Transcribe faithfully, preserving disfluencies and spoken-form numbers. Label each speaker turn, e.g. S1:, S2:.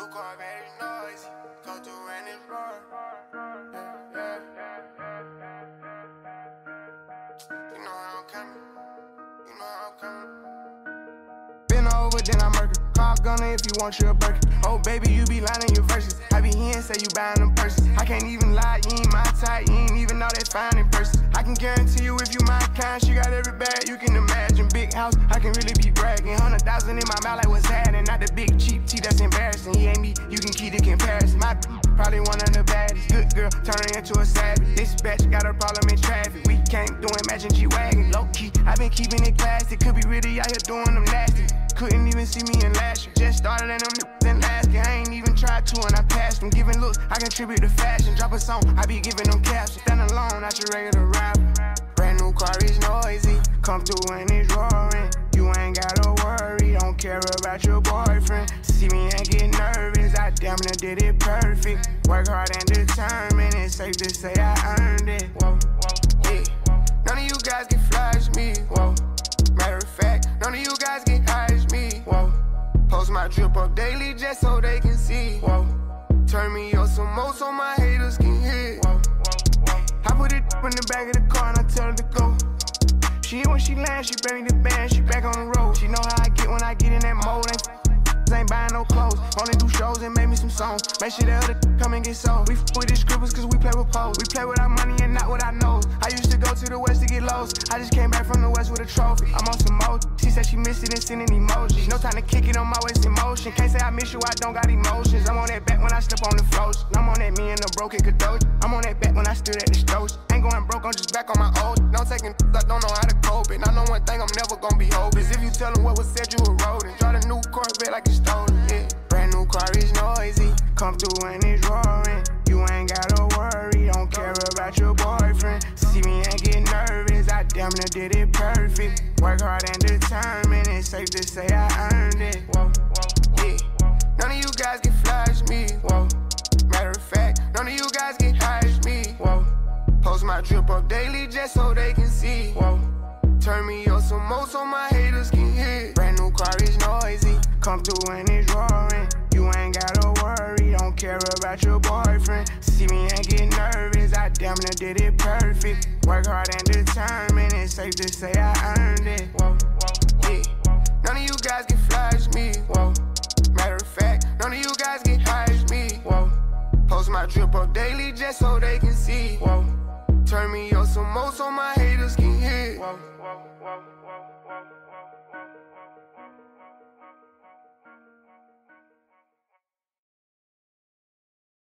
S1: New car very noisy, go through and it's roar. Yeah, yeah. You know how I'm coming, you know how I'm coming. Been over, then I murder. Call gunner if you want you a Birkin. Oh baby, you be lying in your verses. I be here and say you buying them purses. I can't even lie, you ain't my type, you ain't even know that fine in person. I can guarantee you if you my kind, she got every bag you can imagine. Big house, I can really be bragging. Hundred thousand in my mouth like what's happening. Not the big cheap tea that's embarrassing. He ain't me, you can keep the comparison. My probably one of the baddest. Good girl, turning into a savage. This bitch got a problem in traffic. We can't do imagine G-Wagon. Low key, I been keeping it classy. Could be really out here doing them nasty. Couldn't even see me in last year. Just started in them in last year. I ain't even tried to and I passed them. Giving looks, I contribute to fashion. Drop a song, I be giving them captions. Stand alone, not your regular rapper. Brand new car is noisy. Come through and it's roaring. You ain't gotta worry, don't care about your boyfriend. See me and get nervous, I damn near did it perfect. Work hard and determined, it's safe to say I earned it. Whoa, yeah. None of you guys can flash me. Whoa. Matter of fact, none of you guys get high as me. Whoa. Post my drip up daily just so they can see. Whoa. Turn me up some more so my haters can hear. Whoa. I put it in the back of the car and I tell her to go. She hit when she lands, she bring me the band, she back on the road. She know how I get when I get in that mode. Ain't, ain't buying no clothes, only do shows and make me some songs. Make sure the other come and get sold. We f with the scribbles cause we play with poles. We play with our money and not with our nose. I used to go to the west to get lows. I just came back from the west with a trophy. I'm on some mode. She said she missed it and sending emojis. No time to kick it on my waist in motion. Can't say I miss you, I don't got emotions. I'm on that back when I step on the floats. I'm on that me and the broken Kadoji. I'm on that back when I stood at the stores. Ain't going broke, I'm just back on my old. Don't taking I don't know how to cope it. I know one thing, I'm never gonna be hopeless. If you tell them what was said, you a rodent. Drive a new Corvette like you stolen, yeah. Brand new car is noisy. Come through and it's roaring. You ain't gotta worry, don't care about your boyfriend. See me and get nervous, I damn near did it perfect. Work hard and determined, it's safe to say I earned it. Whoa, yeah. None of you guys can flash me. Whoa. Matter of fact, none of you guys get high as me. Whoa. Post my drip up daily just so they can see. Whoa. Turn me up some more so my haters can hear. Brand new car is noisy. Come through and it's roaring. You ain't gotta worry, don't care about your boyfriend. See me and get nervous, I damn near did it perfect. Work hard and determined, it's safe to say I earned it. Whoa, yeah. None of you guys can flash me. Whoa.